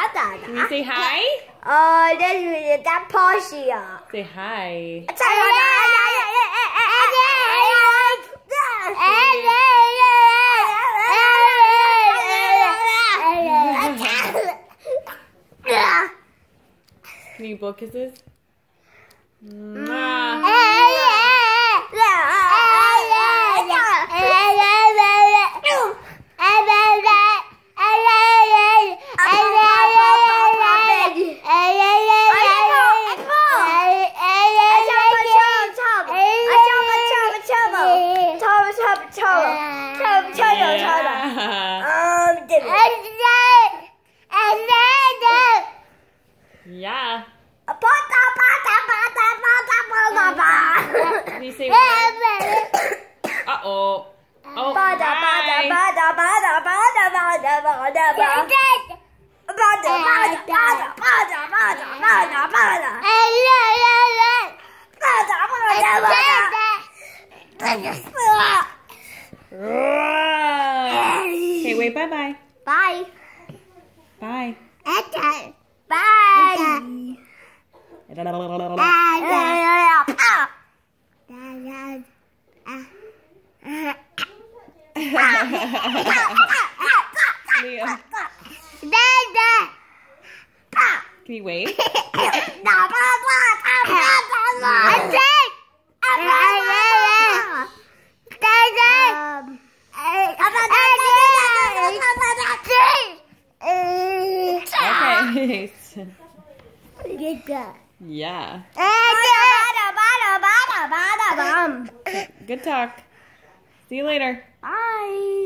Can you say hi? That Portia. Say hi. Can you blow kisses? Mwah. Yeah. Can you say what? Uh-oh. Oh, hi. Okay, wait, bye-bye. Bye. Bye. Bye. Leo, can you wait? Okay. Yeah. Good talk. See you later. Bye.